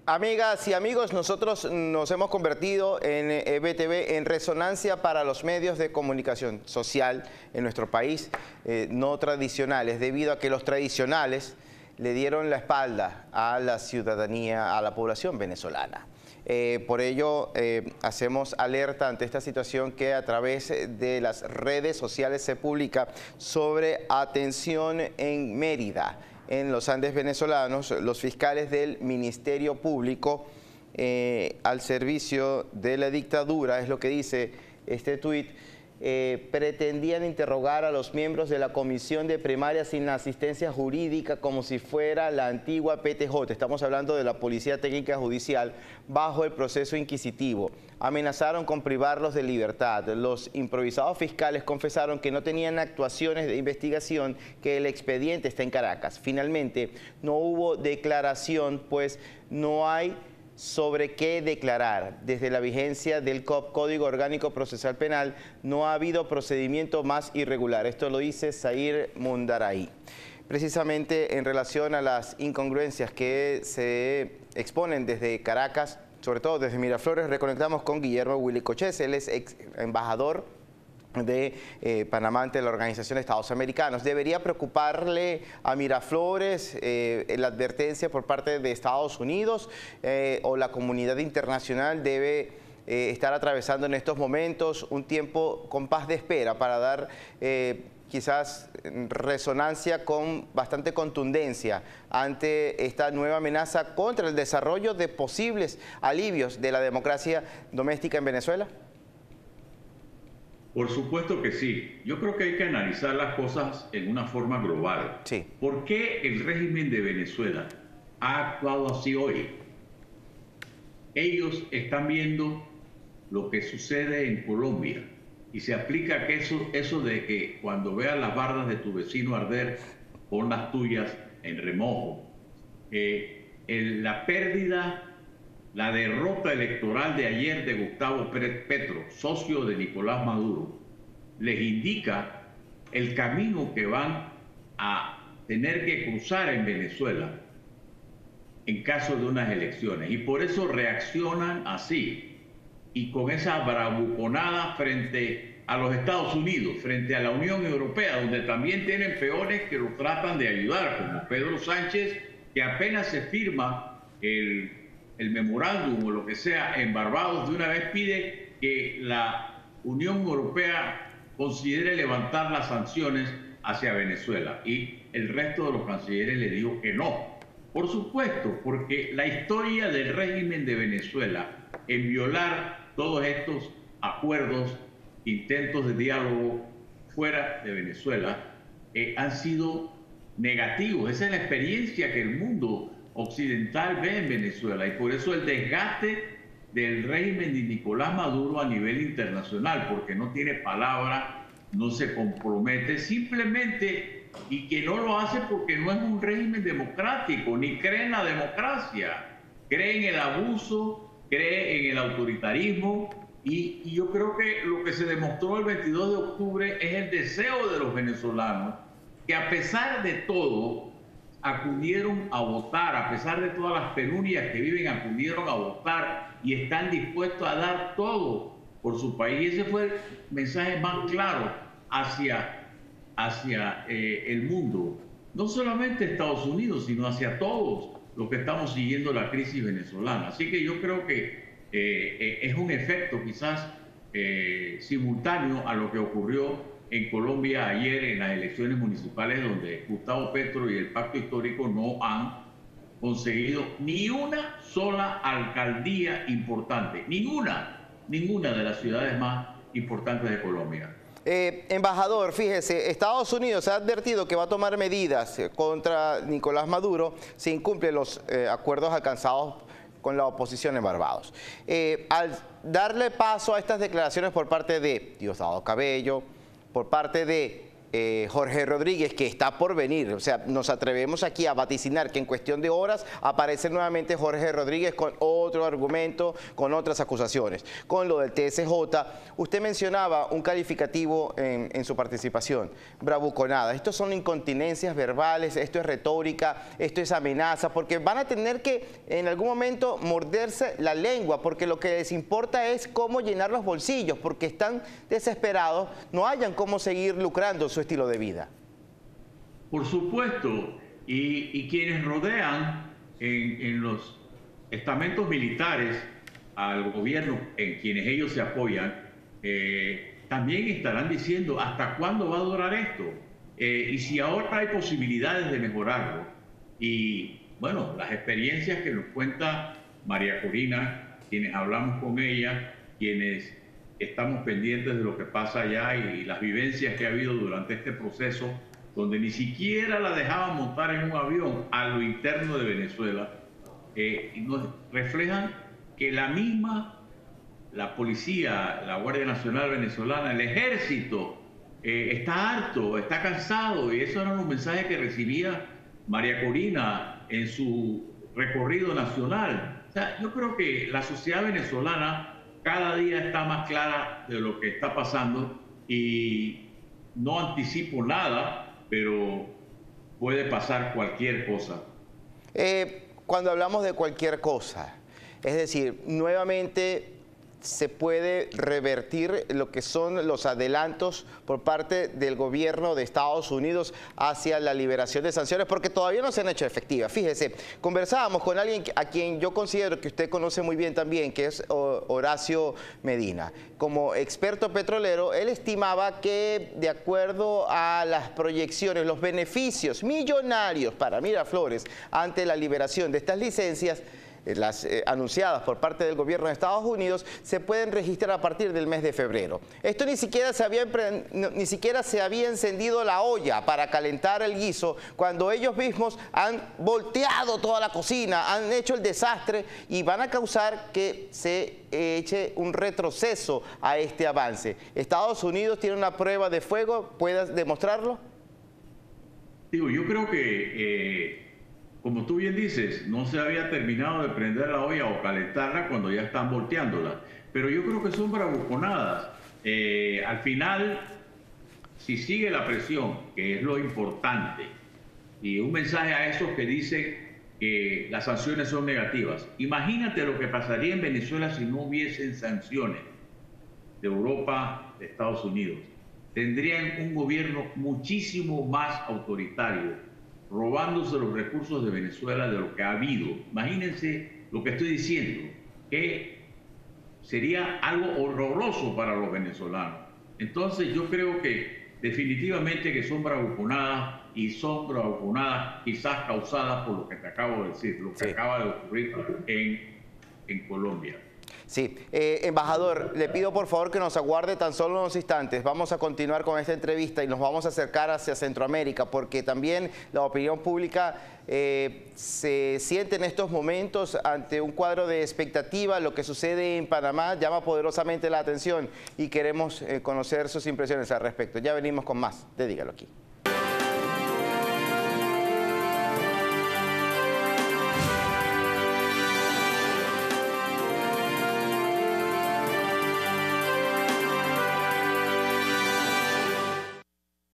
Amigas y amigos, nosotros nos hemos convertido en EBTV en resonancia para los medios de comunicación social en nuestro país no tradicionales, debido a que los tradicionales le dieron la espalda a la ciudadanía, a la población venezolana. Por ello, hacemos alerta ante esta situación que a través de las redes sociales se publica sobre atención en Mérida. En los Andes venezolanos, los fiscales del Ministerio Público al servicio de la dictadura, es lo que dice este tuit, pretendían interrogar a los miembros de la Comisión de Primaria sin asistencia jurídica como si fuera la antigua PTJ. Estamos hablando de la Policía Técnica Judicial bajo el proceso inquisitivo. Amenazaron con privarlos de libertad. Los improvisados fiscales confesaron que no tenían actuaciones de investigación, que el expediente está en Caracas. Finalmente, no hubo declaración, pues no hay sobre qué declarar. Desde la vigencia del Código Orgánico Procesal Penal no ha habido procedimiento más irregular. Esto lo dice Zair Mundaray. Precisamente en relación a las incongruencias que se exponen desde Caracas, sobre todo desde Miraflores, reconectamos con Guillermo Willy Cochés. Él es embajador de Panamá ante la Organización de Estados Americanos. ¿Debería preocuparle a Miraflores la advertencia por parte de Estados Unidos o la comunidad internacional debe estar atravesando en estos momentos un tiempo con paz de espera para dar quizás resonancia con bastante contundencia ante esta nueva amenaza contra el desarrollo de posibles alivios de la democracia doméstica en Venezuela? Por supuesto que sí. Yo creo que hay que analizar las cosas en una forma global. Sí. ¿Por qué el régimen de Venezuela ha actuado así hoy? Ellos están viendo lo que sucede en Colombia y se aplica que eso de que cuando veas las bardas de tu vecino arder, pon las tuyas en remojo. La pérdida, la derrota electoral de ayer de Gustavo Petro, socio de Nicolás Maduro, les indica el camino que van a tener que cruzar en Venezuela en caso de unas elecciones. Y por eso reaccionan así y con esa bravuconada frente a los Estados Unidos, frente a la Unión Europea, donde también tienen peones que los tratan de ayudar, como Pedro Sánchez, que apenas se firma el memorándum o lo que sea en Barbados, de una vez pide que la Unión Europea considere levantar las sanciones hacia Venezuela, y el resto de los cancilleres le dijo que no. Por supuesto, porque la historia del régimen de Venezuela en violar todos estos acuerdos, intentos de diálogo fuera de Venezuela, han sido negativos. Esa es la experiencia que el mundo occidental ve en Venezuela, y por eso el desgaste del régimen de Nicolás Maduro a nivel internacional, porque no tiene palabra, no se compromete simplemente, y que no lo hace porque no es un régimen democrático, ni cree en la democracia, cree en el abuso, cree en el autoritarismo, y yo creo que lo que se demostró el 22 de octubre es el deseo de los venezolanos, que a pesar de todo acudieron a votar, a pesar de todas las penurias que viven, acudieron a votar y están dispuestos a dar todo por su país. Y ese fue el mensaje más claro hacia el mundo, no solamente Estados Unidos, sino hacia todos los que estamos siguiendo la crisis venezolana. Así que yo creo que es un efecto quizás simultáneo a lo que ocurrió en Colombia ayer en las elecciones municipales, donde Gustavo Petro y el Pacto Histórico no han conseguido ni una sola alcaldía importante, ninguna de las ciudades más importantes de Colombia. Embajador, fíjese, Estados Unidos ha advertido que va a tomar medidas contra Nicolás Maduro si incumple los acuerdos alcanzados con la oposición en Barbados. Al darle paso a estas declaraciones por parte de Diosdado Cabello, por parte de Jorge Rodríguez, que está por venir. O sea, nos atrevemos aquí a vaticinar que en cuestión de horas aparece nuevamente Jorge Rodríguez con otro argumento, con otras acusaciones. Con lo del TSJ, usted mencionaba un calificativo en su participación, bravuconada. Estos son incontinencias verbales, esto es retórica, esto es amenaza, porque van a tener que en algún momento morderse la lengua, porque lo que les importa es cómo llenar los bolsillos, porque están desesperados, no hayan cómo seguir lucrando su estilo de vida. Por supuesto, y quienes rodean en los estamentos militares al gobierno, en quienes ellos se apoyan, también estarán diciendo hasta cuándo va a durar esto, y si ahora hay posibilidades de mejorarlo. Y bueno, las experiencias que nos cuenta María Corina, quienes hablamos con ella, quienes estamos pendientes de lo que pasa allá y las vivencias que ha habido durante este proceso, donde ni siquiera la dejaban montar en un avión a lo interno de Venezuela, nos reflejan que la policía, la Guardia Nacional venezolana, el ejército, está harto, está cansado, y esos eran los mensajes que recibía María Corina en su recorrido nacional. O sea, yo creo que la sociedad venezolana cada día está más clara de lo que está pasando, y no anticipo nada, pero puede pasar cualquier cosa. Cuando hablamos de cualquier cosa, es decir, nuevamente se puede revertir lo que son los adelantos por parte del gobierno de Estados Unidos hacia la liberación de sanciones, porque todavía no se han hecho efectivas. Fíjese, conversábamos con alguien a quien yo considero que usted conoce muy bien también, que es Horacio Medina. Como experto petrolero, él estimaba que, de acuerdo a las proyecciones, los beneficios millonarios para Miraflores ante la liberación de estas licencias, las anunciadas por parte del gobierno de Estados Unidos, se pueden registrar a partir del mes de febrero. Esto ni siquiera se había encendido la olla para calentar el guiso, cuando ellos mismos han volteado toda la cocina, han hecho el desastre y van a causar que se eche un retroceso a este avance. ¿Estados Unidos tiene una prueba de fuego? ¿Puedes demostrarlo? Digo, yo creo que como tú bien dices, no se había terminado de prender la olla o calentarla cuando ya están volteándola. Pero yo creo que son bravuconadas. Al final, si sigue la presión, que es lo importante, y un mensaje a esos que dicen que las sanciones son negativas. Imagínate lo que pasaría en Venezuela si no hubiesen sanciones de Europa, de Estados Unidos. Tendrían un gobierno muchísimo más autoritario, robándose los recursos de Venezuela de lo que ha habido. Imagínense lo que estoy diciendo, que sería algo horroroso para los venezolanos. Entonces yo creo que definitivamente que son bravuconadas, y son bravuconadas quizás causadas por lo que te acabo de decir, lo que acaba de ocurrir en Colombia. Sí, embajador, le pido por favor que nos aguarde tan solo unos instantes. Vamos a continuar con esta entrevista y nos vamos a acercar hacia Centroamérica, porque también la opinión pública se siente en estos momentos ante un cuadro de expectativa. Lo que sucede en Panamá llama poderosamente la atención y queremos conocer sus impresiones al respecto. Ya venimos con más de Dígalo Aquí.